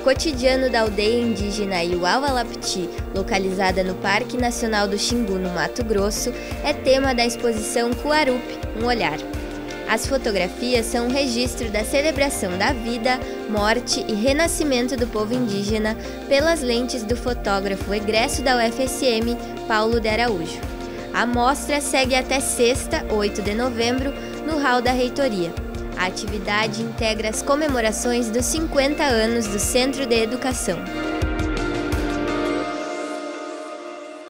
cotidiano da aldeia indígena Iuaualapti, localizada no Parque Nacional do Xingu, no Mato Grosso, é tema da exposição Cuarup, um olhar. As fotografias são um registro da celebração da vida, morte e renascimento do povo indígena pelas lentes do fotógrafo egresso da UFSM, Paulo de Araújo. A mostra segue até sexta, 8 de novembro, no hall da reitoria. A atividade integra as comemorações dos 50 anos do Centro de Educação.